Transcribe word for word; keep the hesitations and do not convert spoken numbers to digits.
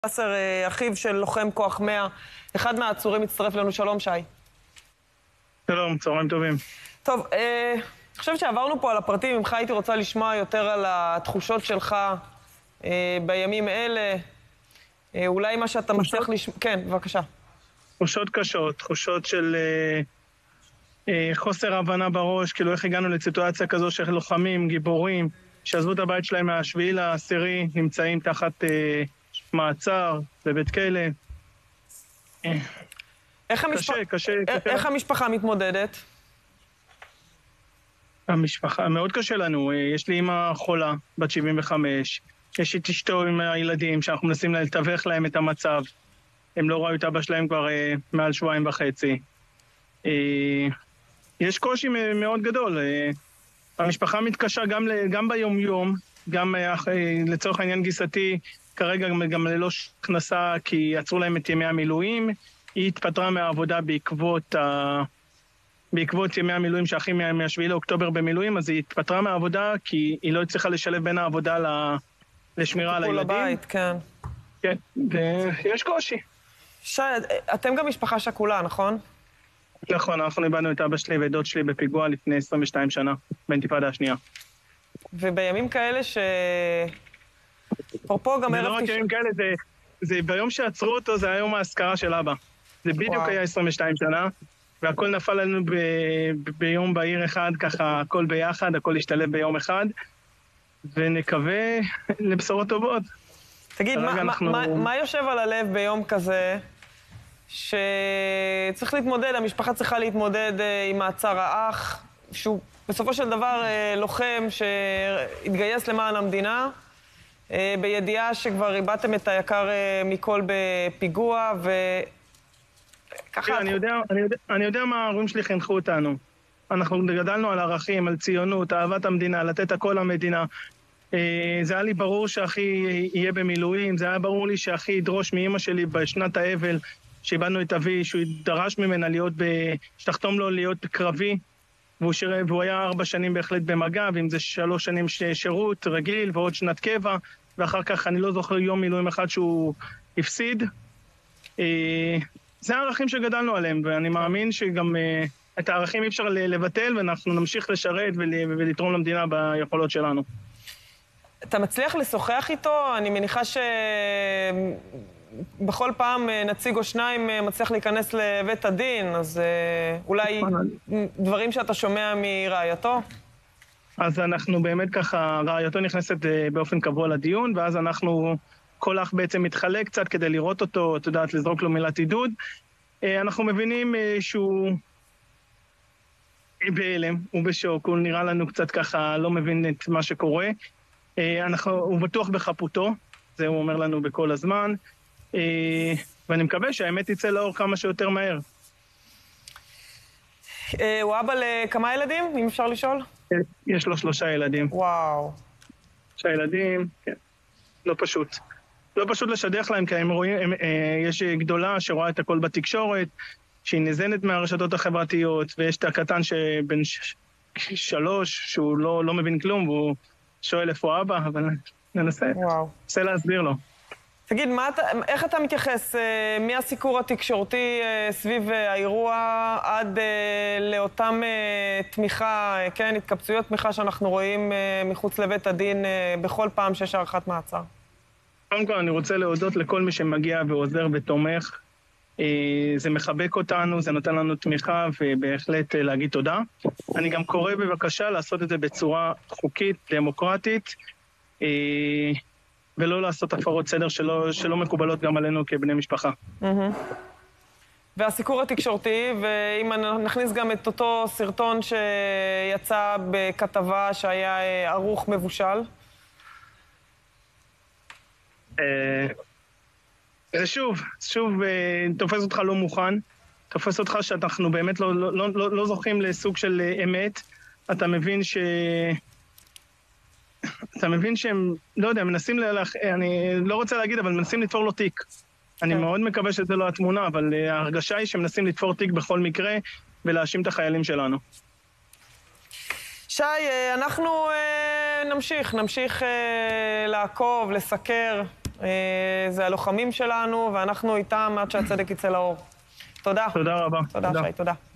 אסר, אחיו של לוחם כוח מאה, אחד מהעצורים מצטרף לנו. שלום, שי. שלום, צהריים טובים. טוב, אה, אני חושב שעברנו פה על הפרטים. ממך הייתי רוצה לשמוע יותר על התחושות שלך אה, בימים אלה. אה, אולי מה שאתה מצליח לשמוע... כן, בבקשה. תחושות קשות, תחושות של אה, אה, חוסר הבנה בראש, כאילו איך הגענו לסיטואציה כזו של לוחמים, גיבורים, שעזבו את הבית שלהם מהשביעי לעשירי, נמצאים תחת אה, מעצר בבית כלא. אה, איך המשפ... קשה, קשה, אה, קשה. איך המשפחה מתמודדת? המשפחה, מאוד קשה לנו. יש לי אמא חולה, בת שבעים וחמש. יש את אשתו עם הילדים, שאנחנו מנסים לתווך להם את המצב. הם לא ראו את אבא שלהם כבר אה, מעל שבועיים וחצי. אה, יש קושי מאוד גדול. אה, המשפחה מתקשה גם, גם ביום-יום, גם אה, לצורך העניין גיסתי, כרגע גם, גם ללא הכנסה, כי עצרו להם את ימי המילואים. היא התפטרה מהעבודה בעקבות ה... בעקבות ימי המילואים שהכי מהשביעי לאוקטובר במילואים, אז היא התפטרה מהעבודה כי היא לא הצליחה לשלב בין העבודה לשמירה על הילדים. לבית, כן. כן, ויש קושי. שי, אתם גם משפחה שכולה, נכון? נכון, אנחנו איבדנו את אבא שלי ודוד שלי בפיגוע לפני עשרים ושתיים שנה, באינתיפאדה השנייה. ובימים כאלה ש... אפרופו גם זה ערב... לא רק ימים כאלה, זה, זה ביום שעצרו אותו, זה היום ההזכרה של אבא. זה בדיוק וואו. היה עשרים ושתיים שנה. והכל נפל לנו ב... ביום בהיר אחד, ככה הכל ביחד, הכל השתלב ביום אחד, ונקווה לבשורות טובות. תגיד, מה, אנחנו... מה, מה יושב על הלב ביום כזה, שצריך להתמודד, המשפחה צריכה להתמודד עם מעצר האח, שהוא בסופו של דבר לוחם שהתגייס למען המדינה, בידיעה שכבר איבדתם את היקר מכל בפיגוע, ו... ככה... אני יודע, אני יודע, אני יודע מה ההורים שלי חינכו אותנו. אנחנו גדלנו על ערכים, על ציונות, אהבת המדינה, לתת הכל למדינה. זה היה לי ברור שאחי יהיה במילואים, זה היה ברור לי שאחי ידרוש מאמא שלי בשנת האבל, שאיבדנו את אבי, שהוא דרש ממנה להיות, ב... שתחתום לו להיות קרבי, והוא, שר... והוא היה ארבע שנים בהחלט במג"ב, אם זה שלוש שנים שירות רגיל ועוד שנת קבע, ואחר כך אני לא זוכר יום מילואים אחד שהוא הפסיד. זה הערכים שגדלנו עליהם, ואני מאמין שגם uh, את הערכים אי אפשר לבטל, ואנחנו נמשיך לשרת ול, ולתרום למדינה ביכולות שלנו. אתה מצליח לשוחח איתו? אני מניחה שבכל פעם נציג או שניים מצליח להיכנס לבית הדין, אז uh, אולי דברים שאתה שומע מרעייתו? אז אנחנו באמת ככה, רעייתו נכנסת uh, באופן קבוע לדיון, ואז אנחנו... כל אח בעצם מתחלק קצת כדי לראות אותו, את יודעת, לזרוק לו מילת עידוד. אנחנו מבינים שהוא בהלם, הוא בשוק, הוא נראה לנו קצת ככה, לא מבין את מה שקורה. אנחנו, הוא בטוח בחפותו, זה הוא אומר לנו בכל הזמן, ואני מקווה שהאמת יצא לאור כמה שיותר מהר. הוא אבא לכמה ילדים, אם אפשר לשאול? יש לו שלושה ילדים. וואו. שלושה ילדים, כן. לא פשוט. לא פשוט לשדך להם, כי הם רואים, הם, אה, יש גדולה שרואה את הכל בתקשורת, שהיא נזנת מהרשתות החברתיות, ויש את הקטן שבן ש... שלוש, שהוא לא, לא מבין כלום, והוא שואל איפה אבא, אבל ננסה, ננסה להסביר לו. תגיד, מה אתה, איך אתה מתייחס אה, מהסיקור התקשורתי אה, סביב אה, האירוע עד אה, לאותם אה, תמיכה, אה, כן, התקבצויות תמיכה שאנחנו רואים אה, מחוץ לבית הדין אה, בכל פעם שיש הארכת מעצר? קודם כל, אני רוצה להודות לכל מי שמגיע ועוזר ותומך. זה מחבק אותנו, זה נותן לנו תמיכה, ובהחלט להגיד תודה. אני גם קורא בבקשה לעשות את זה בצורה חוקית, דמוקרטית, ולא לעשות הפרות סדר שלא, שלא מקובלות גם עלינו כבני משפחה. והסיקור התקשורתי, ואם נכניס גם את אותו סרטון שיצא בכתבה שהיה ערוך מבושל, זה שוב, שוב תופס אותך לא מוכן, תופס אותך שאנחנו באמת לא, לא, לא, לא זוכים לסוג של אמת. אתה מבין ש... אתה מבין שהם, לא יודע, מנסים ללך, אני לא רוצה להגיד, אבל מנסים לתפור לו תיק. אני מאוד מקווה שזה לא התמונה, אבל ההרגשה היא שמנסים לתפור תיק בכל מקרה ולהאשים את החיילים שלנו. שי, אנחנו נמשיך, נמשיך לעקוב, לסקר. זה הלוחמים שלנו, ואנחנו איתם עד שהצדק יצא לאור. תודה. תודה רבה. תודה, שי, תודה.